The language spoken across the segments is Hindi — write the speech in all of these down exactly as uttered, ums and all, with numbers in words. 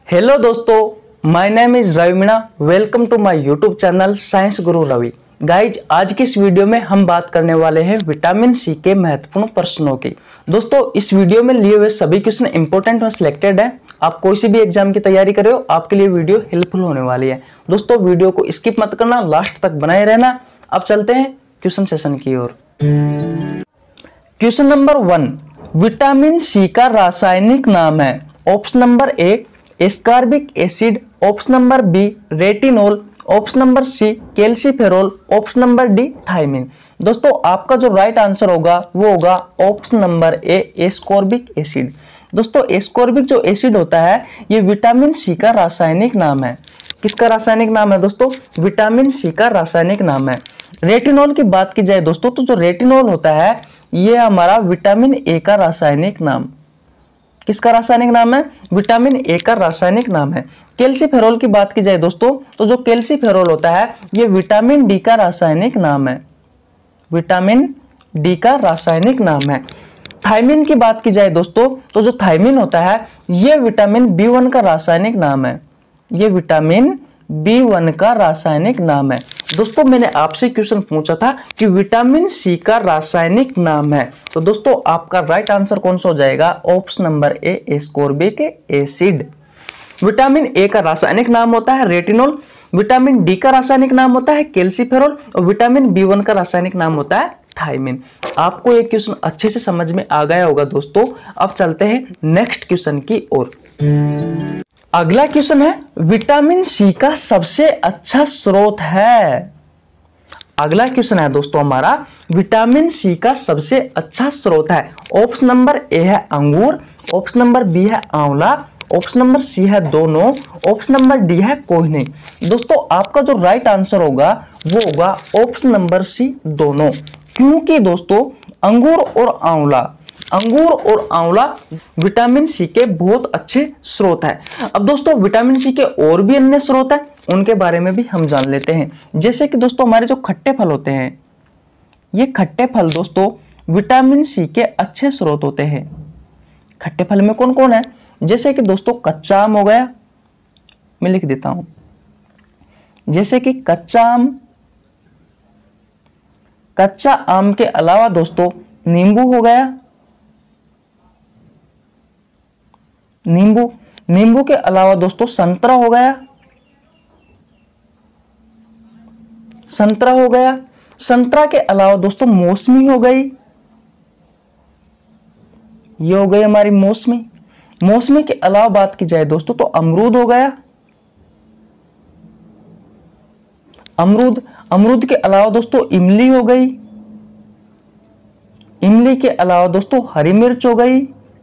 हेलो दोस्तों, my name is Ravi Meena. Welcome to my YouTube channel science Guru Ravi. Guys, आज की इस वीडियो में हम बात करने वाले हैं विटामिन सी के महत्वपूर्ण प्रश्नों की। दोस्तों, इस वीडियो में लिए हुए सभी क्वेश्चन इंपॉर्टेंट और सिलेक्टेड है। आप कोई सी भी एग्जाम की तैयारी कर रहे हो, आपके लिए वीडियो हेल्पफुल होने वाली है। दोस्तों, वीडियो को स्किप मत करना, लास्ट तक बनाए रहना। अब चलते हैं क्वेश्चन सेशन की ओर। Question number one, vitamin C का रासायनिक नाम है। Option number A ascorbic acid, option number B retinol, option number C calciferol, option number D thiamine. दोस्तों, आपका जो राइट आंसर होगा वो होगा option number A ascorbic acid. दोस्तों, एस्कॉर्बिक जो एसिड होता है ये विटामिन सी का रासायनिक नाम है। किसका रासायनिक नाम है दोस्तों? विटामिन सी का रासायनिक नाम है। रेटिनॉल की बात की जाए दोस्तों, तो जो रेटिनॉल होता है ये हमारा विटामिन ए का रासायनिक नाम। किसका रासायनिक नाम है? विटामिन ए का रासायनिक नाम है। कैल्सीफेरॉल की बात की जाए दोस्तों, तो जो कैल्सीफेरॉल होता है ये विटामिन डी का रासायनिक नाम है। विटामिन डी का रासायनिक नाम है। थायमिन की बात की जाए दोस्तों, तो जो थायमिन होता है ये विटामिन बी वन का रासायनिक नाम है। ये विटामिन बी वन का रासायनिक नाम है। दोस्तों, मैंने आपसे क्वेश्चन पूछा था कि विटामिन सी का रासायनिक नाम है, तो दोस्तों आपका राइट आंसर कौन सा हो जाएगा? Option number A ascorbic acid. Vitamin A का रासायनिक नाम होता है रेटिनॉल, विटामिन डी का रासायनिक नाम होता है कैल्सीफेरॉल और विटामिन बी वन का रासायनिक नाम होता है थायमिन। आपको ये क्वेश्चन अच्छे से समझ में आ गया होगा दोस्तों। अब चलते हैं नेक्स्ट क्वेश्चन की ओर। अगला क्वेश्चन है, विटामिन सी का सबसे अच्छा स्रोत है। अगला क्वेश्चन है दोस्तों हमारा, विटामिन सी का सबसे अच्छा स्रोत है। ऑप्शन नंबर ए है अंगूर, ऑप्शन नंबर बी है आंवला, ऑप्शन नंबर सी है दोनों, ऑप्शन नंबर डी है कोई नहीं। दोस्तों, आपका जो राइट आंसर होगा वो होगा ऑप्शन नंबर सी दोनों। क्योंकि दोस्तों अंगूर और आंवला अंगूर और आंवला विटामिन सी के बहुत अच्छे स्रोत है। अब दोस्तों, विटामिन सी के और भी अन्य स्रोत है, उनके बारे में भी हम जान लेते हैं। जैसे कि दोस्तों हमारे जो खट्टे फल होते हैं, ये खट्टे फल दोस्तों विटामिन सी के अच्छे स्रोत होते हैं। खट्टे फल में कौन कौन है? जैसे कि दोस्तों कच्चा आम हो गया, मैं लिख देता हूं, जैसे कि कच्चा आम। कच्चा आम के अलावा दोस्तों नींबू हो गया, नींबू नींबू के अलावा दोस्तों संतरा हो गया, संतरा हो गया। संतरा के अलावा दोस्तों मौसमी हो गई, ये हो गई हमारी मौसमी। मौसमी के अलावा बात की जाए दोस्तों तो अमरूद हो गया, अमरूद। अमरूद के अलावा दोस्तों इमली हो गई, इमली के अलावा दोस्तों हरी मिर्च हो गई,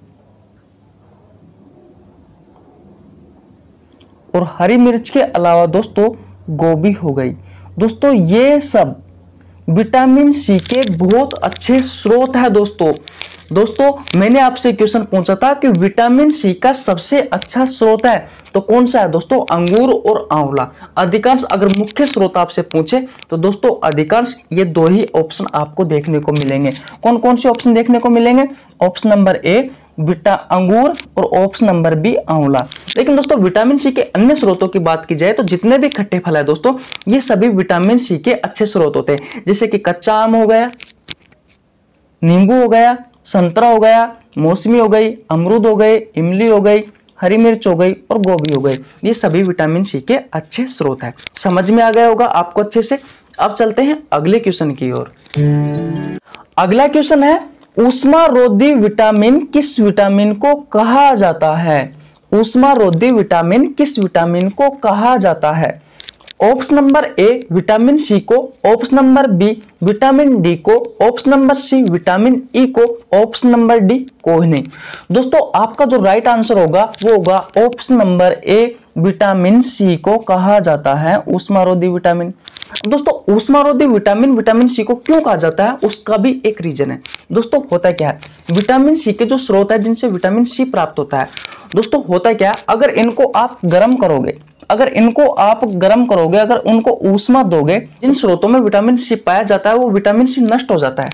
और हरी मिर्च के अलावा दोस्तों गोभी हो गई। दोस्तों, ये सब विटामिन सी के बहुत अच्छे स्रोत है। दोस्तों दोस्तों मैंने आपसे क्वेश्चन पूछा था कि विटामिन सी का सबसे अच्छा स्रोत है, तो कौन सा है दोस्तों? अंगूर और आंवला। अधिकांश अगर मुख्य स्रोत आपसे पूछे तो दोस्तों अधिकांश ये दो ही ऑप्शन आपको देखने को मिलेंगे। कौन कौन से ऑप्शन देखने को मिलेंगे? ऑप्शन नंबर ए विटा अंगूर और ऑप्शन नंबर बी आंवला। लेकिन दोस्तों विटामिन सी के अन्य स्रोतों की बात की जाए तो जितने भी खट्टे फल है दोस्तों ये सभी विटामिन सी के अच्छे स्रोत होते हैं। जैसे कि कच्चा आम हो गया, नींबू हो गया, संतरा हो गया, मौसमी हो गई, अमरूद हो गए, इमली हो गई, हरी मिर्च हो गई और गोभी हो गई। ये सभी विटामिन सी के अच्छे स्रोत है। समझ में आ गया होगा आपको अच्छे से। अब चलते हैं अगले क्वेश्चन की ओर। अगला क्वेश्चन है, ऊष्मारोधी विटामिन किस विटामिन को कहा जाता है? ऊष्मारोधी विटामिन किस विटामिन को कहा जाता है? Option number A vitamin C को, option number B vitamin D को, option number C vitamin E को, ऑप्शन नंबर डी कोई नहीं। दोस्तों, आपका जो राइट आंसर होगा वो होगा option number A vitamin C को कहा जाता है ऊष्मारोधी विटामिन। दोस्तों, ऊष्मारोधी विटामिन विटामिन सी को क्यों कहा जाता है उसका भी एक रीजन है। दोस्तों, होता क्या है, विटामिन सी के जो स्रोत है जिनसे विटामिन सी प्राप्त होता है, दोस्तों होता क्या है, अगर इनको आप गर्म करोगे अगर इनको आप गर्म करोगे अगर उनको ऊष्मा दोगे, जिन स्रोतों में विटामिन सी पाया जाता है वो विटामिन सी नष्ट हो जाता है।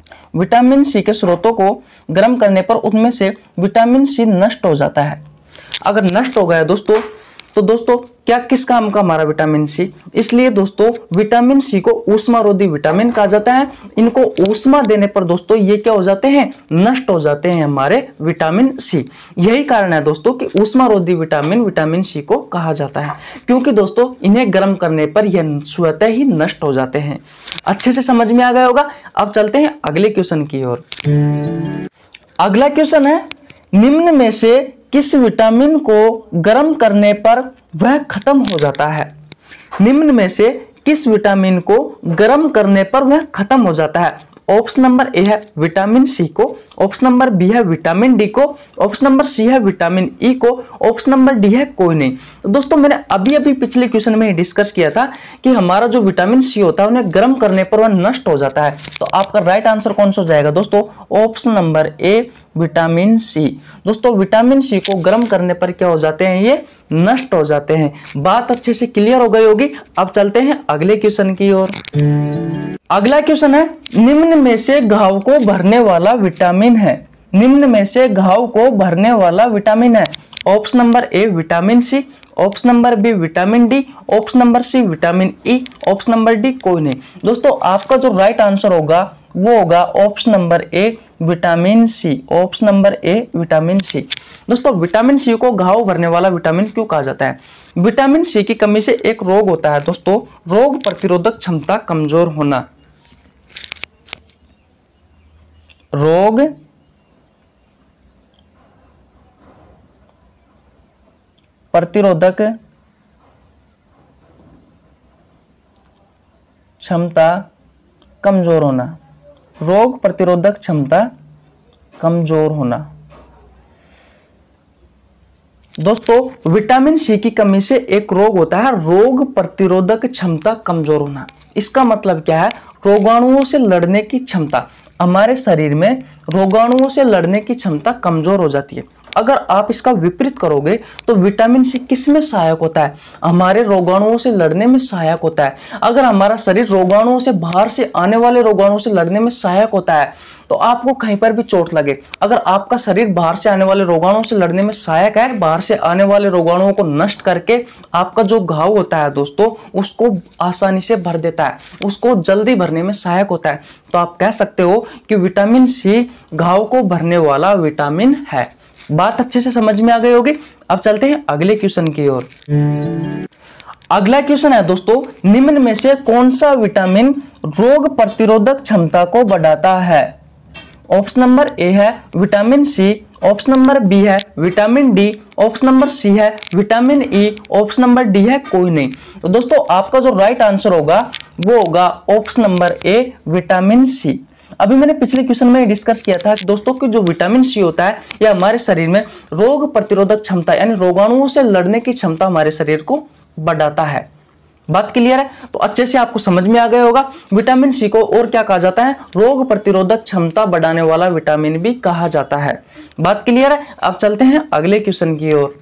विटामिन सी के स्रोतों को गर्म करने पर उनमें से विटामिन सी नष्ट हो जाता है। अगर नष्ट हो गया दोस्तों तो दोस्तों क्या किस काम का हमारा विटामिन सी, इसलिए दोस्तों विटामिन सी को ऊष्मारोधी विटामिन कहा जाता है। इनको ऊष्मा देने पर दोस्तों ये क्या हो जाते हैं, नष्ट हो जाते हैं हमारे विटामिन सी। यही कारण है दोस्तों कि ऊष्मारोधी विटामिन विटामिन सी को कहा जाता है, क्योंकि दोस्तों इन्हें गर्म करने पर यह स्वतः ही नष्ट हो जाते हैं। अच्छे से समझ में आ गया होगा। अब चलते हैं अगले क्वेश्चन की ओर। अगला क्वेश्चन है, निम्न में से किस विटामिन को गर्म करने पर वह खत्म हो जाता है। निम्न में से किस विटामिन को गर्म करने पर वह खत्म हो जाता है। ऑप्शन नंबर ए है विटामिन सी को, ऑप्शन नंबर बी है विटामिन डी को, ऑप्शन नंबर सी है विटामिन ई को, ऑप्शन नंबर डी है कोई नहीं। तो दोस्तों मैंने अभी अभी पिछले क्वेश्चन में डिस्कस किया था कि हमारा जो विटामिन सी होता है उन्हें गर्म करने पर वह नष्ट हो जाता है। तो आपका राइट आंसर कौन सा हो जाएगा दोस्तों, option number A vitamin C. दोस्तों विटामिन सी को गर्म करने पर क्या हो जाते हैं, ये नष्ट हो जाते हैं। बात अच्छे से क्लियर हो गई होगी। अब चलते हैं अगले क्वेश्चन की ओर। अगला क्वेश्चन है, निम्न में से घाव को भरने वाला विटामिन है। निम्न में से घाव को भरने वाला विटामिन है। Option number A vitamin C, option number B vitamin D, option number C vitamin E, option number D कोई नहीं। दोस्तों आपका जो राइट आंसर होगा वो होगा option number A vitamin C. Option number A vitamin C. दोस्तों विटामिन सी को घाव भरने वाला विटामिन क्यों कहा जाता है। विटामिन सी की कमी से एक रोग होता है दोस्तों, रोग प्रतिरोधक क्षमता कमजोर होना। रोग प्रतिरोधक क्षमता कमजोर होना। रोग प्रतिरोधक क्षमता कमजोर होना। दोस्तों विटामिन सी की कमी से एक रोग होता है, रोग प्रतिरोधक क्षमता कमजोर होना। इसका मतलब क्या है, रोगाणुओं से लड़ने की क्षमता। हमारे शरीर में रोगाणुओं से लड़ने की क्षमता कमजोर हो जाती है। अगर आप इसका विपरीत करोगे तो विटामिन सी किस में सहायक होता है, हमारे रोगाणुओं से लड़ने में सहायक होता है। अगर हमारा शरीर रोगाणुओं से बाहर से आने वाले रोगाणुओं से लड़ने में सहायक होता है तो आपको कहीं पर भी चोट लगे, अगर आपका शरीर बाहर से आने वाले रोगाणुओं से लड़ने में सहायक है, बाहर से आने वाले रोगाणुओं को नष्ट करके आपका जो घाव होता है दोस्तों उसको आसानी से भर देता है, उसको जल्दी भरने में सहायक होता है। तो आप कह सकते हो कि विटामिन सी घाव को भरने वाला विटामिन है। बात अच्छे से समझ में आ गई होगी। अब चलते हैं अगले क्वेश्चन की ओर। अगला क्वेश्चन है दोस्तों, निम्न में से कौन सा विटामिन रोग प्रतिरोधक क्षमता को बढ़ाता है। ऑप्शन नंबर ए है vitamin C, option number B है vitamin D, option number C है vitamin E, option number D है कोई नहीं। तो दोस्तों आपका जो राइट आंसर होगा वो होगा option number A vitamin C. अभी मैंने पिछले क्वेश्चन में डिस्कस किया था कि दोस्तों कि जो विटामिन सी होता है यह हमारे शरीर में रोग प्रतिरोधक क्षमता यानी रोगाणुओं से लड़ने की क्षमता हमारे शरीर को बढ़ाता है। बात क्लियर है, तो अच्छे से आपको समझ में आ गया होगा। विटामिन सी को और क्या कहा जाता है, रोग प्रतिरोधक क्षमता बढ़ाने वाला विटामिन भी कहा जाता है। बात क्लियर है। अब चलते हैं अगले क्वेश्चन की ओर।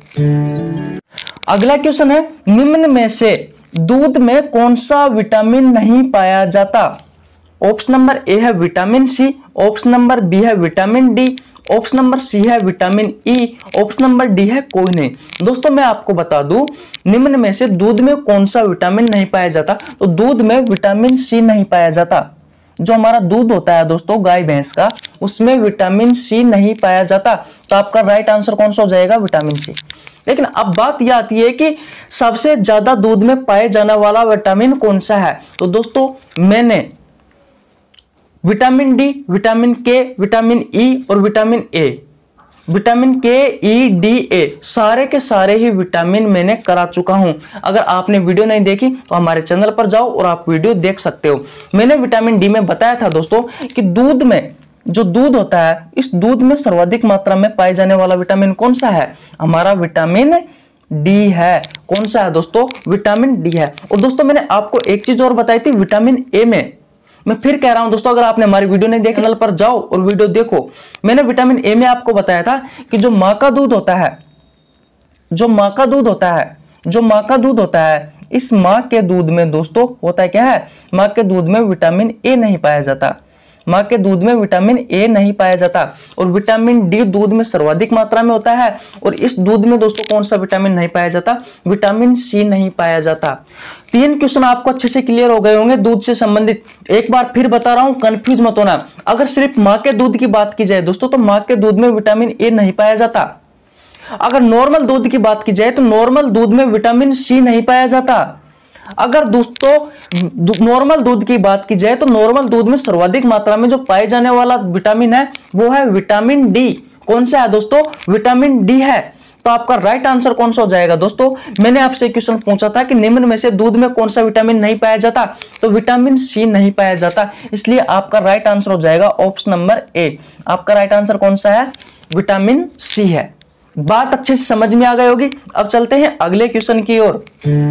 अगला क्वेश्चन है, निम्न में से दूध में कौन सा विटामिन नहीं पाया जाता। ऑप्शन नंबर ए है vitamin C, option number B है vitamin D, option number C है vitamin E, option number D है कोई नहीं। दोस्तों मैं आपको बता दूं निम्न में से दूध में कौन सा विटामिन नहीं पाया जाता, तो दूध में विटामिन सी नहीं पाया जाता। जो हमारा दूध होता है दोस्तों गाय भैंस का, उसमें विटामिन सी नहीं पाया जाता। तो आपका राइट आंसर कौन सा हो जाएगा, विटामिन सी। लेकिन अब बात यह आती है कि सबसे ज्यादा दूध में पाए जाने वाला विटामिन कौन सा है। तो दोस्तों मैंने vitamin D, vitamin K, vitamin E और विटामिन ए, विटामिन के, ई, डी, ए सारे के सारे ही विटामिन मैंने करा चुका हूं। अगर आपने वीडियो नहीं देखी तो हमारे चैनल पर जाओ और आप वीडियो देख सकते हो। मैंने विटामिन डी में बताया था दोस्तों कि दूध में जो दूध होता है इस दूध में सर्वाधिक मात्रा में पाए जाने वाला विटामिन कौन सा है, हमारा विटामिन डी है। कौन सा है दोस्तों, विटामिन डी है। और दोस्तों मैंने आपको एक चीज और बताई थी विटामिन ए में, मैं फिर कह रहा हूं दोस्तों अगर आपने हमारी वीडियो नहीं देखी चैनल पर जाओ और वीडियो देखो। मैंने विटामिन ए में आपको बताया था कि जो मां का दूध होता है, जो मां का दूध होता है, जो मां का दूध होता है, इस मां के दूध में दोस्तों होता है क्या है, मां के दूध में विटामिन ए नहीं पाया जाता। माँ के दूध में विटामिन ए नहीं पाया जाता और विटामिन डी दूध में सर्वाधिक मात्रा में होता है। और इस दूध में दोस्तों कौन सा विटामिन नहीं पाया जाता? विटामिन सी नहीं पाया जाता। तीन क्वेश्चन आपको अच्छे से क्लियर हो गए होंगे दूध से संबंधित। एक बार फिर बता रहा हूं, कंफ्यूज मत होना। अगर सिर्फ माँ के दूध की बात की जाए दोस्तों तो माँ के दूध में विटामिन ए नहीं पाया जाता। अगर नॉर्मल दूध की बात की जाए तो नॉर्मल दूध में विटामिन सी नहीं पाया जाता। अगर दोस्तों नॉर्मल दूध की बात की जाए तो नॉर्मल दूध में सर्वाधिक मात्रा में जो पाए जाने वाला विटामिन है वो है विटामिन डी। कौन सा है दोस्तों? विटामिन डी है। तो आपका राइट आंसर कौन सा हो जाएगा दोस्तों? मैंने आपसे क्वेश्चन पूछा था कि निम्न में से दूध में कौन सा विटामिन नहीं पाया जाता, तो विटामिन सी नहीं पाया जाता, इसलिए आपका राइट आंसर हो जाएगा ऑप्शन नंबर ए। आपका राइट आंसर कौन सा है? विटामिन सी है। बात अच्छे से समझ में आ गई होगी। अब चलते हैं अगले क्वेश्चन की ओर।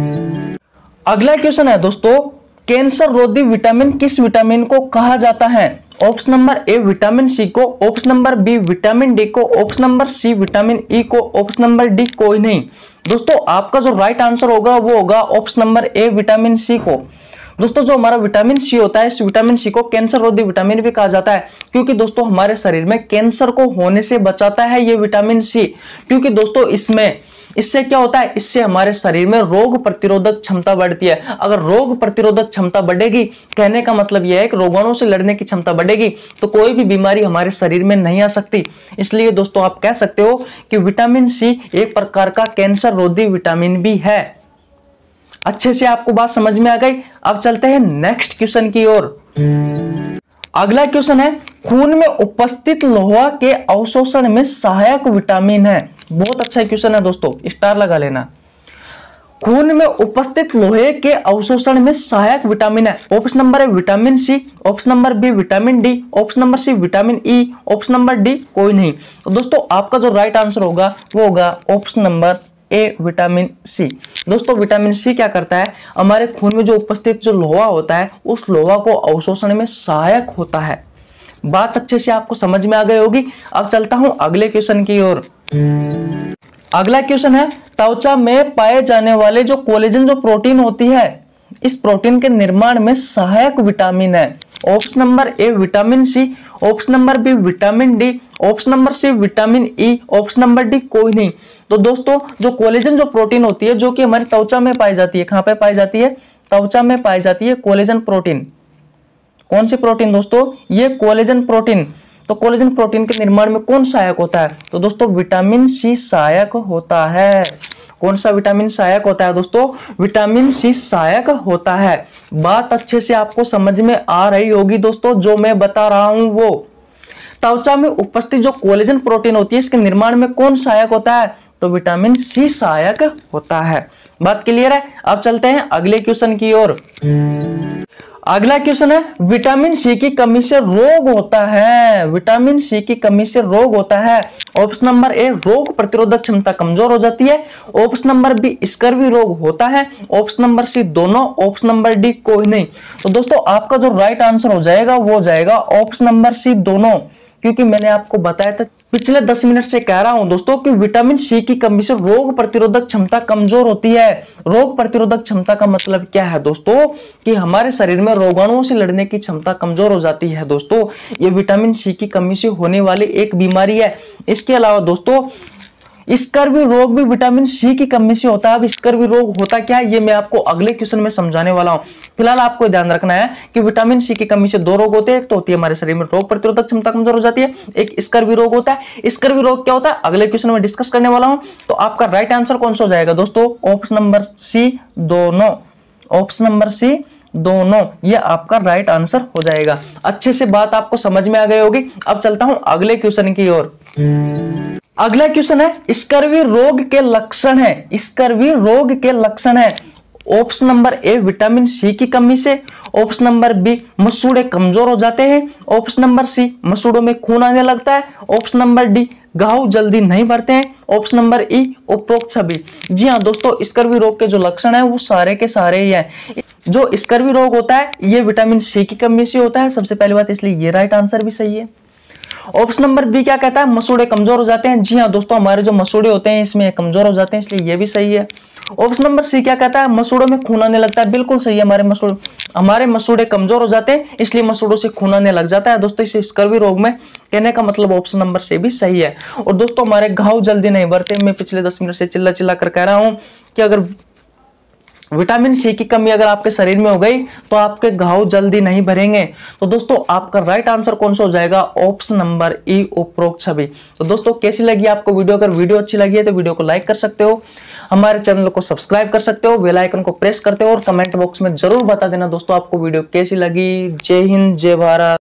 अगला क्वेश्चन है दोस्तों, कैंसर रोधी विटामिन किस विटामिन को कहा जाता है? Option number A vitamin C को, option number B vitamin D को, option number C vitamin E को, ऑप्शन नंबर डी कोई नहीं। दोस्तों आपका जो राइट आंसर होगा वो होगा option number A vitamin C को। दोस्तों जो हमारा विटामिन सी होता है, इस विटामिन सी को कैंसर रोधी विटामिन भी कहा जाता है, क्योंकि दोस्तों हमारे शरीर में कैंसर को होने से बचाता है ये विटामिन सी। क्योंकि दोस्तों इसमें इससे क्या होता है? इससे हमारे शरीर में रोग प्रतिरोधक क्षमता बढ़ती है। अगर रोग प्रतिरोधक क्षमता बढ़ेगी, कहने का मतलब यह है कि रोगाणुओं से लड़ने की क्षमता बढ़ेगी, तो कोई भी बीमारी हमारे शरीर में नहीं आ सकती। इसलिए दोस्तों आप कह सकते हो कि विटामिन सी एक प्रकार का कैंसर रोधी विटामिन भी है। अच्छे से आपको बात समझ में आ गई। अब चलते हैं नेक्स्ट क्वेश्चन की ओर। अगला क्वेश्चन है, खून में उपस्थित लोहा के अवशोषण में सहायक विटामिन है। बहुत अच्छा क्वेश्चन है दोस्तों, स्टार लगा लेना। खून में उपस्थित लोहे के अवशोषण में सहायक विटामिन है। Option number A vitamin C, option number B vitamin D, option number C vitamin E, option number D कोई नहीं। तो दोस्तों आपका जो राइट आंसर होगा वो होगा option number A vitamin C. दोस्तों विटामिन सी क्या करता है? हमारे खून में जो उपस्थित जो लोहा होता है उस लोहा को अवशोषण में सहायक होता है। बात अच्छे से आपको समझ में आ गई होगी। अब चलता हूं अगले क्वेश्चन की ओर। अगला क्वेश्चन है, त्वचा में पाए जाने वाले जो कोलेजन जो प्रोटीन होती है, इस प्रोटीन के निर्माण में सहायक विटामिन है। Option number A vitamin C, option number B vitamin D, option number C vitamin E, option number D कोई नहीं। तो दोस्तों जो कोलेजन जो प्रोटीन होती है जो कि हमारी त्वचा में पाई जाती है, कहां पे पाई जाती है? त्वचा में पाई जाती है कोलेजन प्रोटीन। कौन सी प्रोटीन दोस्तों? ये कोलेजन प्रोटीन। तो कोलेजन प्रोटीन के निर्माण में कौन सहायक होता है? तो दोस्तों विटामिन सी सहायक होता है। कौन सा विटामिन सहायक होता है दोस्तों? विटामिन सी सहायक होता है। बात अच्छे से आपको समझ में आ रही होगी दोस्तों, जो मैं बता रहा हूं वो। त्वचा में उपस्थित जो कोलेजन प्रोटीन होती है इसके निर्माण में कौन सहायक होता है? तो विटामिन सी सहायक होता है। बात क्लियर है? अब चलते हैं अगले क्वेश्चन की ओर। अगला क्वेश्चन है, विटामिन सी की कमी से रोग होता है। विटामिन सी की कमी से रोग होता है। ऑप्शन नंबर ए रोग प्रतिरोधक क्षमता कमजोर हो जाती है, ऑप्शन नंबर बी स्कर्वी रोग होता है, ऑप्शन नंबर सी दोनों, ऑप्शन नंबर डी कोई नहीं। तो दोस्तों आपका जो राइट आंसर हो जाएगा वो हो जाएगा ऑप्शन नंबर सी दोनों। क्योंकि मैंने आपको बताया था पिछले दस मिनट से कह रहा हूं दोस्तों कि विटामिन सी की कमी से रोग प्रतिरोधक क्षमता कमजोर होती है। रोग प्रतिरोधक क्षमता का मतलब क्या है दोस्तों? कि हमारे शरीर में रोगाणुओं से लड़ने की क्षमता कमजोर हो जाती है दोस्तों। ये विटामिन सी की कमी से होने वाली एक बीमारी है। इसके अलावा दोस्तों स्कर्वी रोग भी विटामिन सी की कमी से होता है। अब स्कर्वी रोग होता क्या है ये मैं आपको अगले क्वेश्चन में समझाने वाला हूं। फिलहाल आपको ध्यान रखना है कि विटामिन सी की कमी से दो रोग होते हैं। एक तो होती है हमारे शरीर में रोग प्रतिरोधक क्षमता कमजोर हो जाती है, एक स्कर्वी रोग होता है। स्कर्वी रोग क्या होता है अगले क्वेश्चन में डिस्कस करने वाला हूं। तो आपका राइट आंसर कौन सा हो जाएगा दोस्तों? ऑप्शन नंबर सी दोनों। ऑप्शन नंबर सी दोनों, ये आपका राइट आंसर हो जाएगा। अच्छे से बात आपको समझ में आ गई होगी। अब चलता हूं अगले क्वेश्चन की ओर। अगला क्वेश्चन है, स्कर्वी रोग के लक्षण है। स्कर्वी रोग के लक्षण है। Option number A vitamin C की कमी से, ऑप्शन नंबर बी मसूड़े कमजोर हो जाते हैं, ऑप्शन नंबर सी मसूड़ों में खून आने लगता है, ऑप्शन नंबर डी घाव जल्दी नहीं भरते हैं, ऑप्शन नंबर ई उपरोक्त सभी। जी हाँ दोस्तों, स्कर्वी रोग के जो लक्षण है वो सारे के सारे ही हैं। जो स्कर्वी रोग होता है ये विटामिन सी की कमी से होता है सबसे पहली बात, इसलिए ये राइट आंसर भी सही है। ऑप्शन नंबर बी क्या कहता है, मसूड़े कमजोर हो जाते हैं। जी हाँ दोस्तों, हमारे जो मसूड़े होते हैं इसमें कमजोर हो जाते हैं, इसलिए ये भी सही है। ऑप्शन नंबर सी क्या कहता है, मसूड़ों में खून आने लगता है। बिल्कुल सही है, हमारे मसूड़े हमारे मसूड़े कमजोर हो जाते हैं इसलिए मसूड़ों से खून आने लग जाता है। दोस्तों इसे स्कर्वी रोग में कहने का मतलब ऑप्शन नंबर सी भी सही है। और दोस्तों हमारे घाव जल्दी नहीं भरते। मैं पिछले दस मिनट से चिल्ला चिल्ला कर कह रहा हूं कि अगर विटामिन सी की कमी अगर आपके शरीर में हो गई तो आपके घाव जल्दी नहीं भरेंगे। तो दोस्तों आपका राइट आंसर कौन सा हो जाएगा, ऑप्शन नंबर ई उपरोक्त सभी। तो दोस्तों कैसी लगी आपको वीडियो, अगर वीडियो अच्छी लगी है तो वीडियो को लाइक कर सकते हो, हमारे चैनल को सब्सक्राइब कर सकते हो, बेल आइकन को प्रेस करते हो और कमेंट बॉक्स में जरूर बता देना दोस्तों आपको वीडियो कैसी लगी। जय हिंद, जय भारत।